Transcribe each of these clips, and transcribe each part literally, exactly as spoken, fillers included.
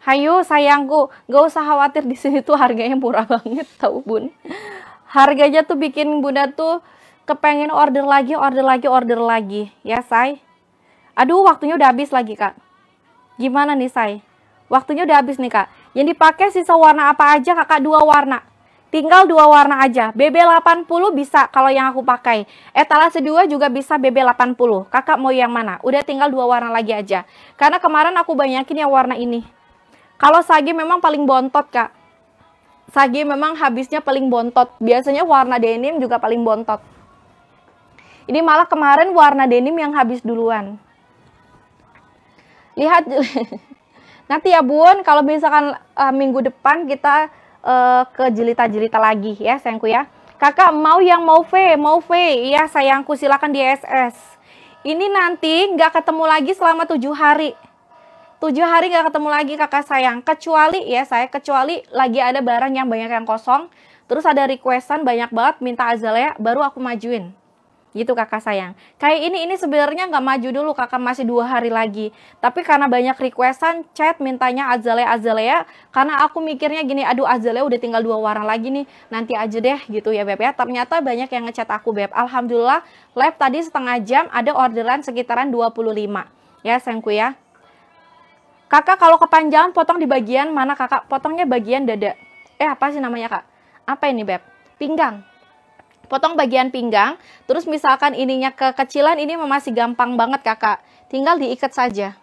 Hayu sayangku, gak usah khawatir, di sini tuh harganya murah banget tahu bun. Harganya tuh bikin bunda tuh kepengen order lagi, order lagi, order lagi. Ya say. Aduh waktunya udah habis lagi kak. Gimana nih say? Waktunya udah habis nih kak. Yang dipakai sisa warna apa aja kakak? Dua warna. Tinggal dua warna aja. B B delapan puluh bisa kalau yang aku pakai. Etalase dua juga bisa B B delapan puluh. Kakak mau yang mana? Udah tinggal dua warna lagi aja. Karena kemarin aku banyakin yang warna ini. Kalau sage memang paling bontot kak. Sage memang habisnya paling bontot. Biasanya warna denim juga paling bontot. Ini malah kemarin warna denim yang habis duluan. Lihat. Nanti ya bun, kalau misalkan uh, minggu depan kita uh, ke jelita-jelita lagi ya sayangku ya. Kakak mau yang mauve, mauve. Iya sayangku, silakan di S S. Ini nanti nggak ketemu lagi selama tujuh hari. Tujuh hari gak ketemu lagi kakak sayang. Kecuali ya saya, kecuali lagi ada barang yang banyak yang kosong. Terus ada requestan banyak banget minta azalea, baru aku majuin. Gitu kakak sayang. Kayak ini, ini sebenarnya gak maju dulu kakak, masih dua hari lagi. Tapi karena banyak requestan, chat mintanya azalea-azalea. Karena aku mikirnya gini, aduh azalea udah tinggal dua warna lagi nih. Nanti aja deh gitu ya Beb ya. Ternyata banyak yang ngechat aku Beb. Alhamdulillah live tadi setengah jam ada orderan sekitaran dua puluh lima. Ya sayangku ya. Kakak kalau kepanjangan potong di bagian mana kakak? Potongnya bagian dada. Eh apa sih namanya kak? Apa ini Beb? Pinggang. Potong bagian pinggang. Terus misalkan ininya kekecilan, ini masih gampang banget kakak. Tinggal diikat saja.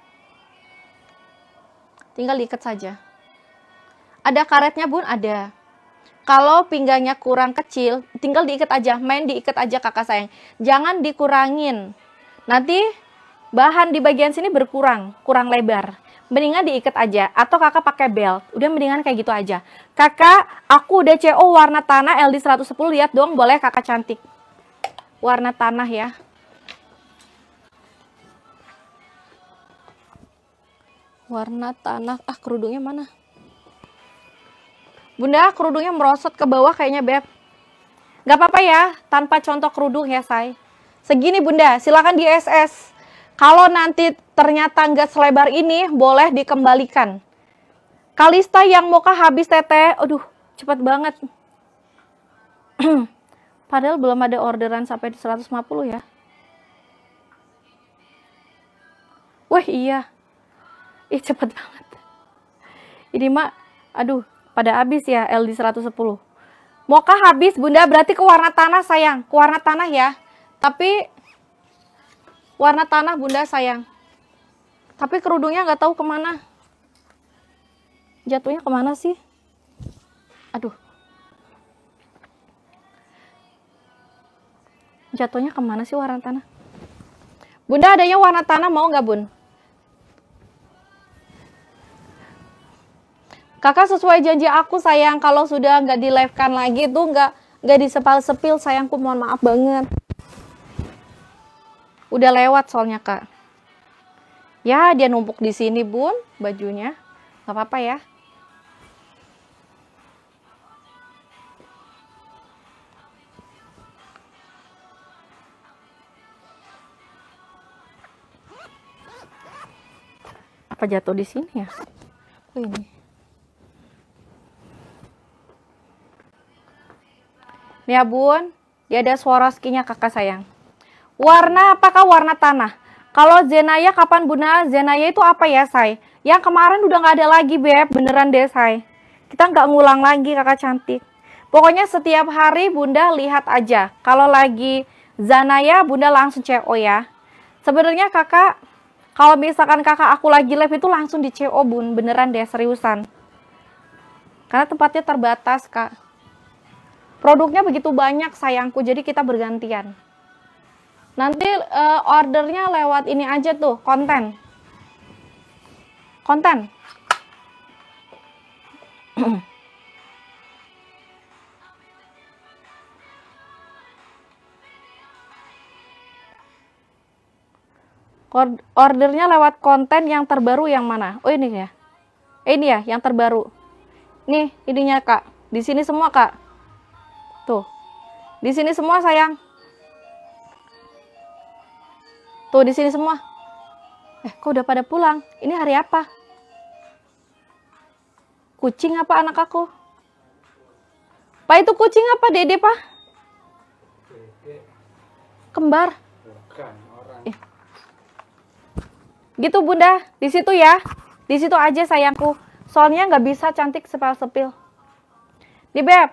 Tinggal diikat saja. Ada karetnya bun? Ada. Kalau pinggangnya kurang kecil, tinggal diikat aja. Main diikat aja kakak sayang. Jangan dikurangin. Nanti bahan di bagian sini berkurang. Kurang lebar. Mendingan diikat aja, atau kakak pakai belt. Udah mendingan kayak gitu aja. Kakak, aku udah C O warna tanah L D seratus sepuluh. Lihat dong, boleh kakak cantik. Warna tanah ya. Warna tanah. Ah, kerudungnya mana? Bunda, kerudungnya merosot ke bawah kayaknya Beb. Gak apa-apa ya, tanpa contoh kerudung ya say. Segini bunda, silakan di S S. Kalau nanti ternyata nggak selebar ini, boleh dikembalikan. Kalista yang mocha habis teteh. Aduh, cepat banget. Padahal belum ada orderan sampai di seratus lima puluh ya. Wah iya. Ih cepet banget. Ini mah, aduh, pada habis ya L D seratus sepuluh. Mocha habis bunda, berarti ke warna tanah sayang. Ke warna tanah ya. Tapi warna tanah bunda sayang. Tapi kerudungnya nggak tahu kemana. Jatuhnya kemana sih? Aduh. Jatuhnya kemana sih warna tanah? Bunda adanya warna tanah mau nggak bun? Kakak sesuai janji aku sayang. Kalau sudah nggak di live kan lagi tuh nggak nggak disepal-sepil sayangku, mohon maaf banget. Udah lewat soalnya kak. Ya dia numpuk di sini bun bajunya. Gak apa-apa ya. Apa jatuh di sini ya? Oh ini. Nih ya bun. Dia ada Swarovski-nya kakak sayang. Warna apakah warna tanah? Kalau Zenaya kapan bunda? Zenaya itu apa ya say? Yang kemarin udah nggak ada lagi Beb, beneran deh say. Kita nggak ngulang lagi kakak cantik. Pokoknya setiap hari bunda lihat aja. Kalau lagi Zanaya bunda langsung C O ya. Sebenarnya kakak, kalau misalkan kakak aku lagi live itu langsung di C O bun, beneran deh seriusan. Karena tempatnya terbatas kak. Produknya begitu banyak sayangku, jadi kita bergantian. Nanti uh, ordernya lewat ini aja tuh, konten. Konten. Ordernya lewat konten yang terbaru yang mana? Oh ini ya. Eh, ini ya, yang terbaru. Nih, ininya kak. Di sini semua kak. Tuh. Di sini semua sayang. Tuh di sini semua. Eh, kok udah pada pulang? Ini hari apa? Kucing apa anak aku? Pak itu kucing apa dede pak? Kembar. Bukan, orang. Eh. Gitu bunda, di situ ya. Di situ aja sayangku. Soalnya nggak bisa cantik sepil-sepil. Di beb.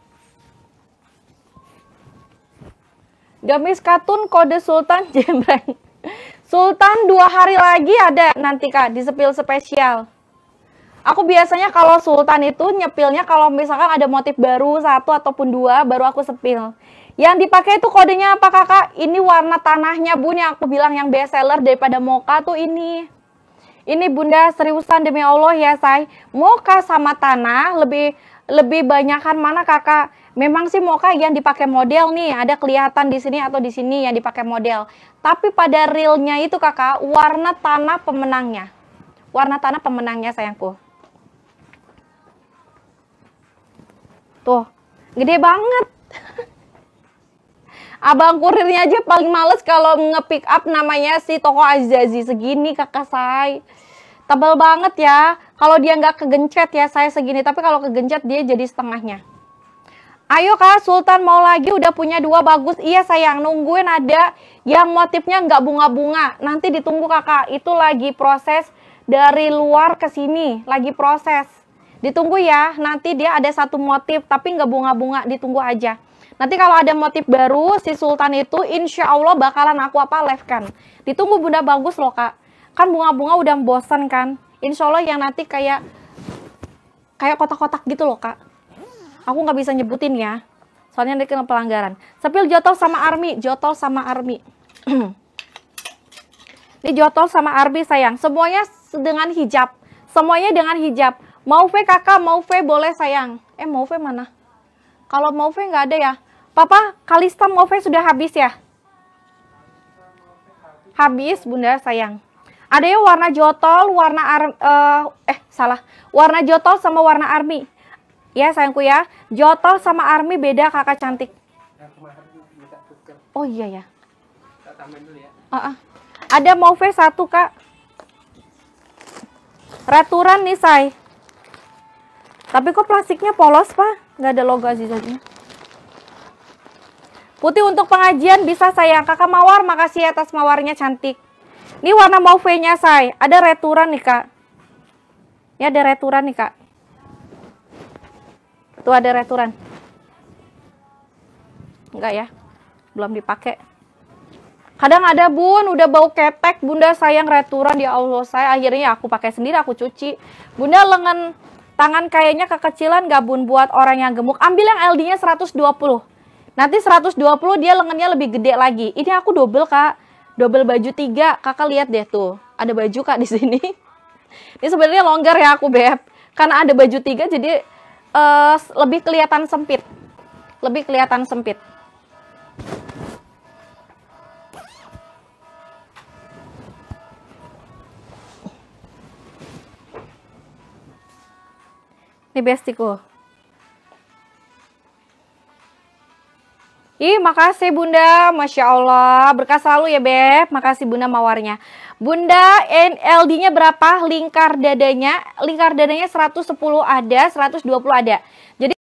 Gamis katun kode Sultan jembreng. Sultan dua hari lagi ada nanti kak di sepil spesial. Aku biasanya kalau Sultan itu nyepilnya kalau misalkan ada motif baru satu ataupun dua baru aku sepil. Yang dipakai itu kodenya apa kakak? Ini warna tanahnya bun yang aku bilang yang best seller daripada mocha tuh ini. Ini bunda seriusan demi Allah ya say. Mocha sama tanah lebih lebih banyakan mana kakak? Memang sih mocha yang dipakai model nih ada kelihatan di sini atau di sini yang dipakai model. Tapi pada realnya itu kakak warna tanah pemenangnya. Warna tanah pemenangnya sayangku. Tuh, gede banget. Abang kurirnya aja paling males kalau nge-pick up namanya si toko Azazi. Segini kakak say. Tebal banget ya. Kalau dia nggak kegencet ya saya segini. Tapi kalau kegencet dia jadi setengahnya. Ayo kak, Sultan mau lagi udah punya dua bagus. Iya sayang, nungguin ada yang motifnya nggak bunga-bunga. Nanti ditunggu kakak. Itu lagi proses dari luar ke sini. Lagi proses. Ditunggu ya, nanti dia ada satu motif, tapi nggak bunga-bunga, ditunggu aja. Nanti kalau ada motif baru, si Sultan itu insya Allah bakalan aku apa live kan. Ditunggu bunda bagus loh kak. Kan bunga-bunga udah bosan kan. Insya Allah yang nanti kayak kayak kotak-kotak gitu loh kak. Aku nggak bisa nyebutin ya, soalnya nanti kena pelanggaran. Sepil jotol sama army, jotol sama army. Ini jotol sama army sayang, semuanya dengan hijab. Semuanya dengan hijab. Mau V kakak, mau V boleh sayang. Eh mau V mana? Kalau mau V nggak ada ya. Papa, Kalista mau V sudah habis ya? Habis bunda sayang. Ada yang warna jotol, warna ar uh, eh salah. Warna jotol sama warna army. Ya sayangku ya. Jotol sama army beda kakak cantik. Oh iya ya. Uh -uh. Ada mau V satu kak. Raturan nih say. Tapi kok plastiknya polos pak? Nggak ada logo Azizahnya. Putih untuk pengajian bisa sayang. Kakak Mawar makasih atas mawarnya cantik. Ini warna mauve-nya say. Ada returan nih kak. Ini ada returan nih kak. Tuh ada returan. Enggak ya. Belum dipakai. Kadang ada bun, udah bau ketek. Bunda sayang returan ya Allah saya. Akhirnya aku pakai sendiri, aku cuci. Bunda lengan tangan kayaknya kekecilan gak bun buat orang yang gemuk. Ambil yang L D-nya seratus dua puluh. Nanti seratus dua puluh dia lengannya lebih gede lagi. Ini aku double kak. Double baju tiga. Kakak lihat deh tuh. Ada baju kak di sini. Ini sebenarnya longgar ya aku beb. Karena ada baju tiga jadi uh, lebih kelihatan sempit. Lebih kelihatan sempit. Ini bestiku. Ih, makasih bunda. Masya Allah. Berkah selalu ya beb. Makasih bunda mawarnya. Bunda, L D-nya berapa? Lingkar dadanya. Lingkar dadanya seratus sepuluh ada, seratus dua puluh ada. Jadi